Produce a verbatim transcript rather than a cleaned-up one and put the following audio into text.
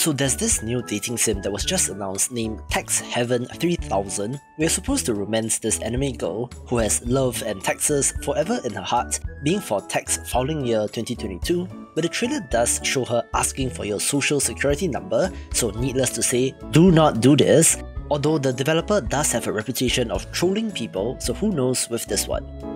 So there's this new dating sim that was just announced named Tex Heaven three thousand. We're supposed to romance this anime girl who has love and Texas forever in her heart, being for Tex following year twenty twenty-two, but the trailer does show her asking for your social security number, so needless to say, do not do this, although the developer does have a reputation of trolling people, so who knows with this one.